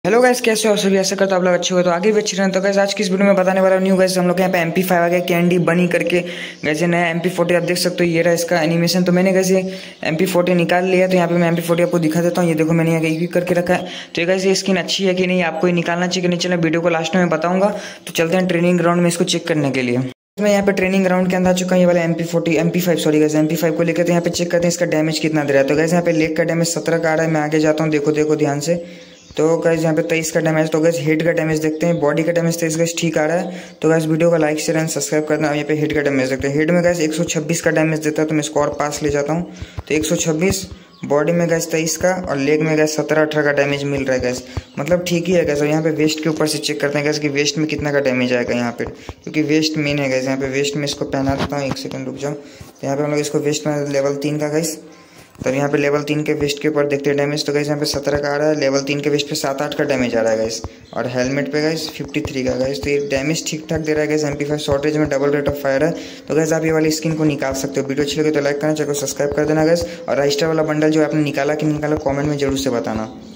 Hello guys, कैसे हो सभी। ऐसा करता आप लोग अच्छे हो तो आगे भी अच्छे रहें। तो गाइस आज की इस वीडियो में बताने वाला न्यू गाइस हम लोग यहाँ पे MP5 आ गया कैंडी बनी करके। वैसे नया MP40 आप देख सकते हो, ये रहा इसका एनिमेशन। तो मैंने गाइस ये MP40 निकाल लिया, तो यहाँ पे मैं MP40 आपको दिखा देता हूँ। ये देखो मैंने यहाँ एक करके रखा है। तो ये गाइस ये स्किन अच्छी है कि नहीं, आपको ये निकालना चाहिए कि नहीं, चलो वीडियो को लास्ट में बताऊंगा। तो चलते हैं ट्रेनिंग ग्राउंड में इसको चेक करने के लिए। मैं यहाँ पे ट्रेनिंग ग्राउंड के अंदर आ चुका हूँ। ये वाला MP5 सॉरी गाइस MP5 को लेकर तो यहाँ पे चेक करते हैं इसका डैमेज कितना दे रहा है। तो गाइस यहाँ पे लेग का डैमेज 17 का आ रहा है। मैं आगे जाता हूँ, देखो ध्यान से। तो गाइस यहाँ पे 23 का डैमेज। तो गाइस हेड का डैमेज देखते हैं। बॉडी का डैमेज 23 गाइस ठीक आ रहा है। तो गाइस वीडियो को लाइक शेयर एंड सब्सक्राइब करना। यहाँ पे हेड का डैमेज देखते हैं। हेड में गाइस 126 का डैमेज देता है, तो मैं इसको और पास ले जाता हूँ। तो 126, बॉडी में गैस 23 का और लेग में गैस 17-18 का डैमेज मिल रहा है गैस। मतलब ठीक ही है गैस। और यहाँ पे वेस्ट के ऊपर से चेक करते हैं गैस कि वेस्ट में कितना का डैमेज आएगा यहाँ पे, क्योंकि वेस्ट मेन है गैस। यहाँ पे वेस्ट में इसको पहना देता हूँ, एक सेकंड रुक जाओ। तो यहाँ पे हम लोग इसको वेस्ट में लेवल 3 का गैस। तब यहाँ पे लेवल 3 के वेस्ट के ऊपर देखते हैं डैमेज। तो गैस यहाँ पे 17 का आ रहा है। लेवल 3 के वेस्ट पे 7-8 का डैमेज आ रहा है गैस। और हेलमेट पे गैस 53 का गैस। तो ये डैमेज ठीक ठाक दे रहा है गैस। MP5 शॉर्टेज में डबल रेट ऑफ फायर है। तो गैस आप ये वाली स्किन को निकाल सकते हो। वीडियो अच्छी लगे तो लाइक करना, चैनल को सब्सक्राइब कर देना गैस। और रजिस्टर वाला बंडल जो आपने निकाला कि नहीं निकाला, कॉमेंट में जरूर से बताना।